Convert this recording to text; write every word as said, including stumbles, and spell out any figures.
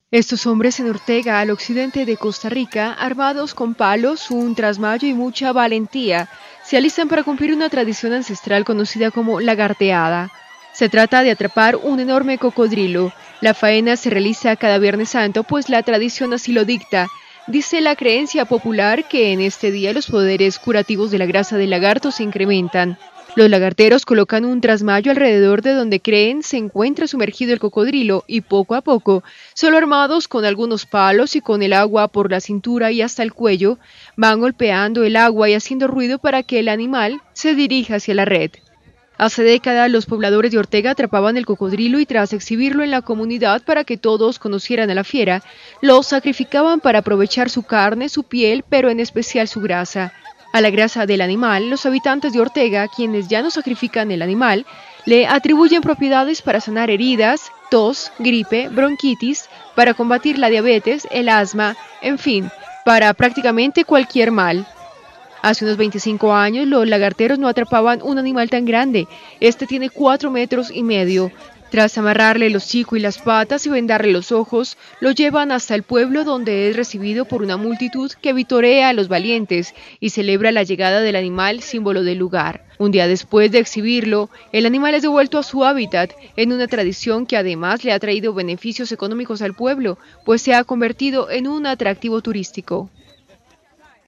Estos hombres en Ortega, al occidente de Costa Rica, armados con palos, un trasmayo y mucha valentía, se alistan para cumplir una tradición ancestral conocida como lagarteada. Se trata de atrapar un enorme cocodrilo. La faena se realiza cada Viernes Santo, pues la tradición así lo dicta. Dice la creencia popular que en este día los poderes curativos de la grasa del lagarto se incrementan. Los lagarteros colocan un trasmayo alrededor de donde creen se encuentra sumergido el cocodrilo y poco a poco, solo armados con algunos palos y con el agua por la cintura y hasta el cuello, van golpeando el agua y haciendo ruido para que el animal se dirija hacia la red. Hace décadas los pobladores de Ortega atrapaban el cocodrilo y tras exhibirlo en la comunidad para que todos conocieran a la fiera, lo sacrificaban para aprovechar su carne, su piel, pero en especial su grasa. A la grasa del animal, los habitantes de Ortega, quienes ya no sacrifican el animal, le atribuyen propiedades para sanar heridas, tos, gripe, bronquitis, para combatir la diabetes, el asma, en fin, para prácticamente cualquier mal. Hace unos veinticinco años los lagarteros no atrapaban un animal tan grande. Este tiene cuatro metros y medio. Tras amarrarle el hocico y las patas y vendarle los ojos, lo llevan hasta el pueblo donde es recibido por una multitud que vitorea a los valientes y celebra la llegada del animal, símbolo del lugar. Un día después de exhibirlo, el animal es devuelto a su hábitat en una tradición que además le ha traído beneficios económicos al pueblo, pues se ha convertido en un atractivo turístico.